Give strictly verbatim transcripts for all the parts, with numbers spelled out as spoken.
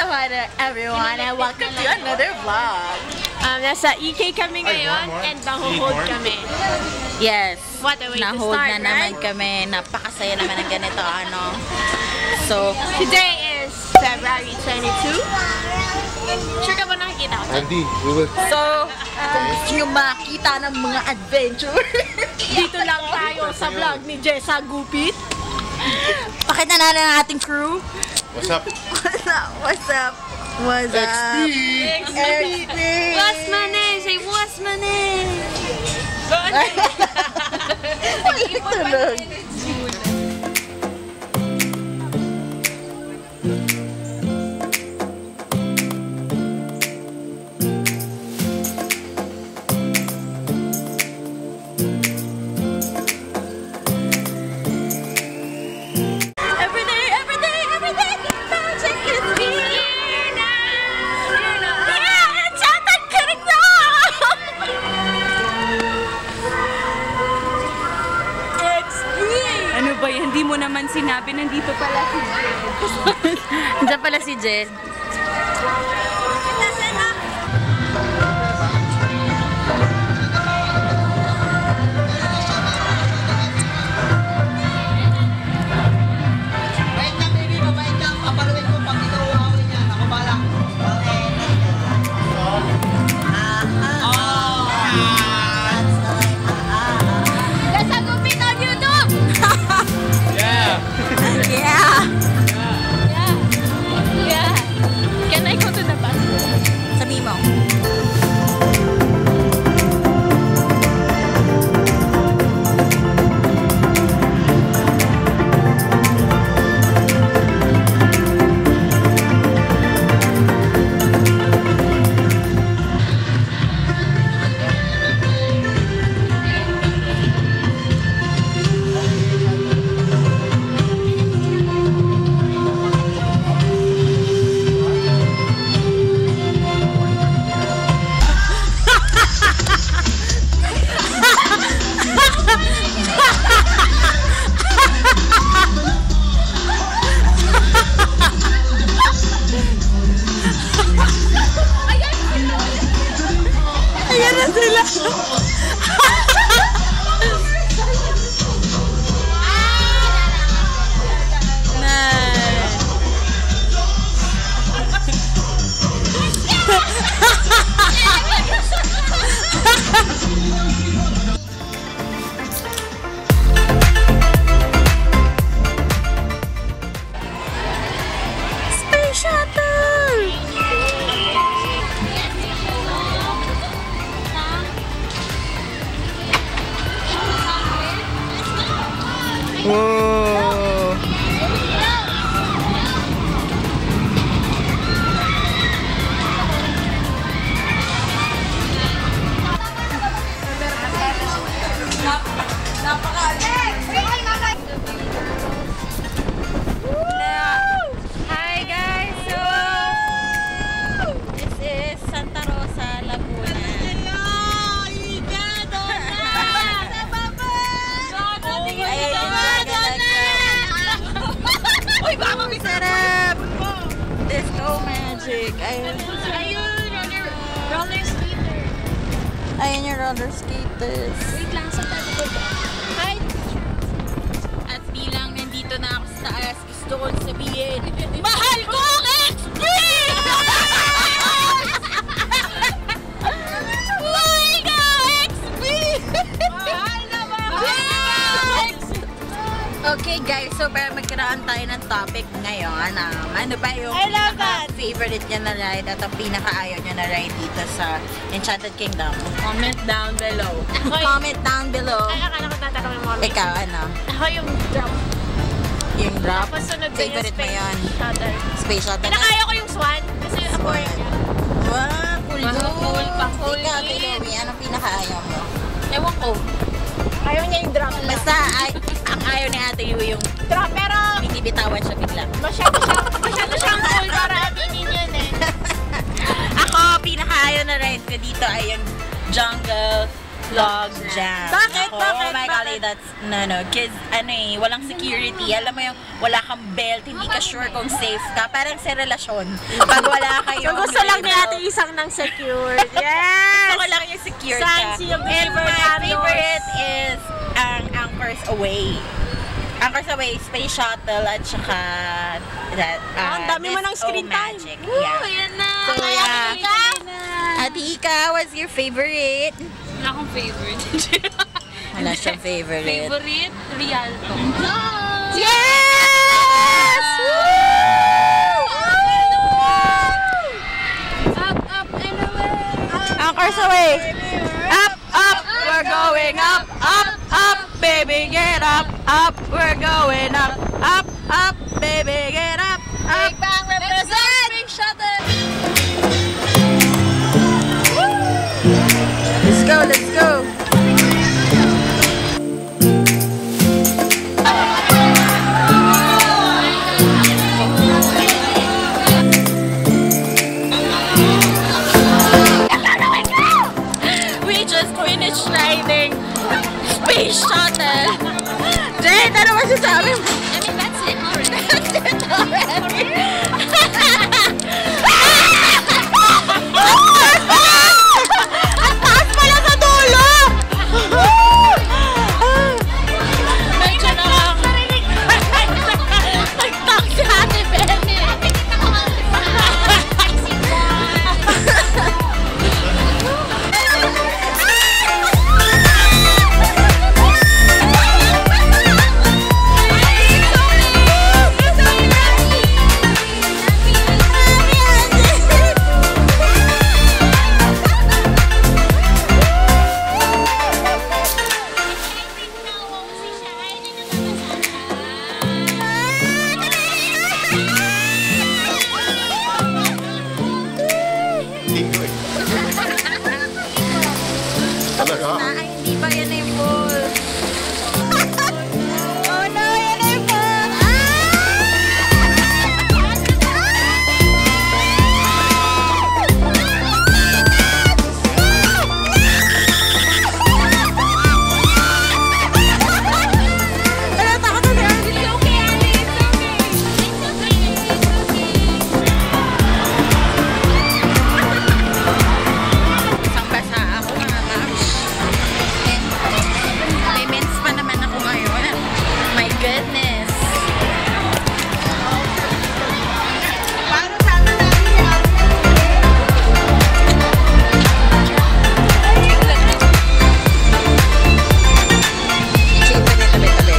Aloha to everyone and welcome to another vlog. Um, nasa E K kami ngayon and nang-hold kami. Yes. What a way to Na-hold start, na naman right? kami. Napakasaya naman ng ganito, ano. So, today is February twenty-second. Sure ka ba nakikita ko? Andy, we will... so, kung gusto nyo makita ng mga adventure, Dito lang tayo sa vlog ni Jessa Gupit. pakita natin ang ating crew. What's up? What's up? What's up? What's up? X D. What's my name? Say, what's my name? Tulog. Ano ba yan? Hindi mo naman sinabi, nandito pala si Jed. Diyan pala si Jed. Yeah! Yeah. Can I go to the bathroom? Sabi mo. Ayan na sila. Space Shuttle! Whoa! Hi guys! So, this is Santa Rosa, Laguna. Uy, baka sarap! Disco magic. Ayun. Ayun, roller, roller skater. Ayun yung roller skaters. Wait lang, sa tabi ko ba? Hi! At bilang nandito na ako sa taas, gusto ko sabihin, mahal ko ang X P! Mahal ko ang X P! Mahal na mahal! Okay guys, so para magkaroon tayo ng topic ngayon, um, ano ba yung I love that. pinaka-favorite nyo na ride at ang pinaka-ayaw nyo na ride dito sa Enchanted Kingdom? Comment down below. Ako yung, Comment down below. ay, akala ko tatanong yung mga Ikaw, ano? Ako yung drop. Yung drop? Tapos sunod din yung Favorite mo space yun? shuttle. Space shuttle? Pinakaya ko yung swan kasi aboard niya. Wow, cool Wow, cool pa, cool Ikaw, din. Kilomi, anong pinaka-ayaw mo? Ewan ko. Ayaw niya yung drop. Basta, ay, ang ayaw ni Ate Yu yung Drop, pero binibitawan siya bigla. masyado siyang, masyado siyang cool para aminin yun eh. Ako, pinaka-ayaw na ride ko dito ay yung jungle Vlog Jam. Bakit? Ako, Bakit? Oh my God, Bakit? that's, no, no. Cause, ano eh, walang security. Alam mo yung, wala kang belt, hindi ka sure kung safe ka. Parang sa relasyon. Pag wala kayo. So, gusto lang ni ate isang nang secured. Yes! Gusto ko lang yung secure Saan ka. si yung And favorite my Carlos? favorite is ang Anchors Away. Anchors Away, Space Shuttle, at saka that, uh, Ah, ang dami mo ng Disco screen time. Magic. Woo, Yeah. ayan na. So, Kaya, yeah. Ika? Ate Ika, what's your favorite? Wala akong favorite. Wala siyang favorite. Favorite? Rialto. Yes! Up, up, and away. Anchors Away! Up, up, we're going up, up, up, baby, get up, up, we're going up, up, up, baby, get up, up. Big Bang represent! Big shuttle! Let's go, let's go. We just finished riding Space Shuttle. Jade, ano ba sasabi mo? I mean, that's it already. That's it already. Ang taas pala sa dulo! Medyo na lang. Nagtak si Ate Benny. Talaga? Ay, hindi pa yan yung ball. Oh no, yan na yung ball! Ano, takot na si Angie. It's okay, Ali. It's okay. It's okay. It's okay. Isang basa ako, mga mams. And may mens pa naman ako ngayon. My goodness. Paano sana namin Shape pa niya tabi-tabi.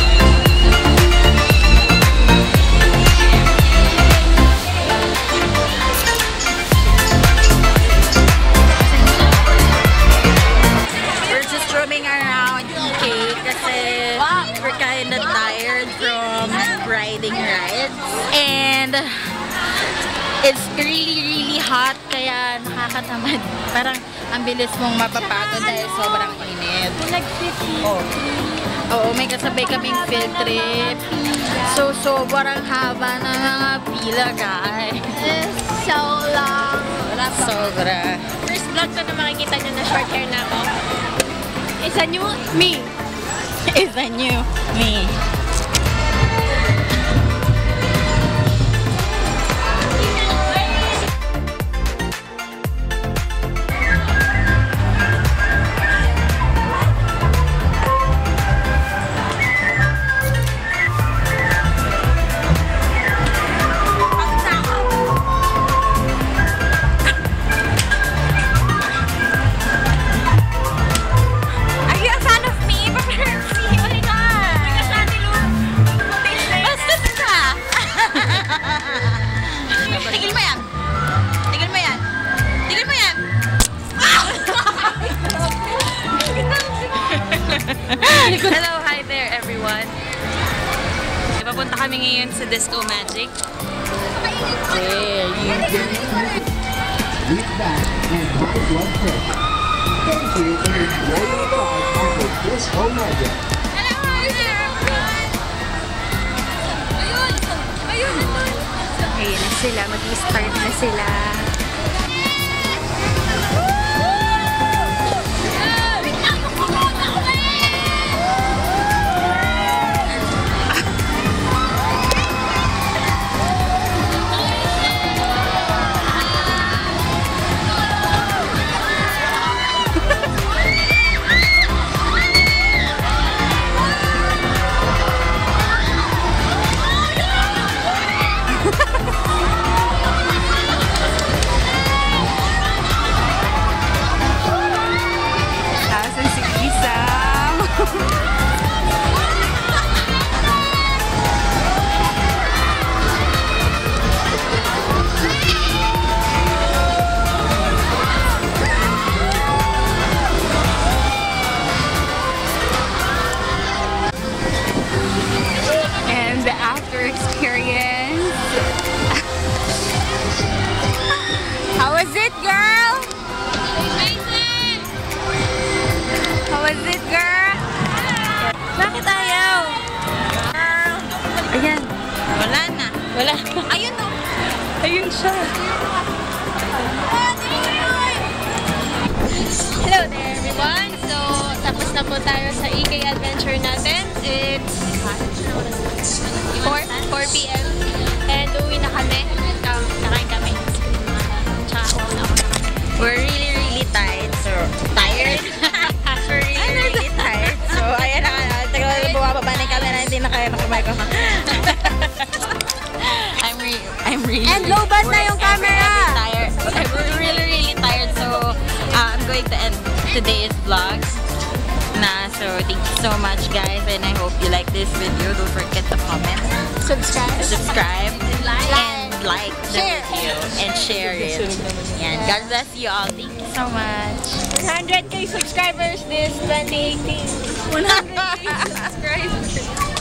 We're just roaming around E K kasi we're kinda tired from riding rides. And it's really, really hot kaya nakakatamad. Parang ang bilis mong mapapagod dahil sobrang init. Nag-fifty. Oh. Oo, may kasabay kaming field trip. So, sobrang haba na mga pila, guys. It's so long. Sobra. First vlog to na makikita nyo na short hair na ako. Isa nyo, me. Is a new me. Are you a fan of me? Paparazzi! Oh my God! Bastos ka! Tigil mo yan! Tigil mo yan! Tigil mo yan! Hello, hi there everyone. Papunta kami ngayon sa Disco Magic. There you go. Weak back and high blood pressure. Thank you and enjoy your ride on the Disco Magic. Hello, hi there, everyone. Ayun! Ayun! Ayun na sila, mag-start na sila. Wait na! Was it, girl? Bakit ayaw? Ayan. Wala na. Wala. Ayun o. Ayun siya. Hello there everyone! So, tapos na po tayo sa E K adventure natin. It's four p m and uwi na kami. Um, nakain kami. Tsaka uwi na ako. We're really, really tired. So, tired? We're really, really tired. So, ayan na nga. Tagal na bumababa na yung camera. Hindi na kaya nakamicrophone. I'm, re I'm really, And low-bat na yung I'm camera! really tired. I'm really, really tired. So, uh, I'm going to end today's vlog. Na, so, thank you so much, guys. And I hope you like this video. Don't forget to comment, Subscribe. subscribe, Like. and like the Share. video. And share it. And God bless you all. Thank you so much. one hundred K subscribers this twenty eighteen. one hundred K subscribers.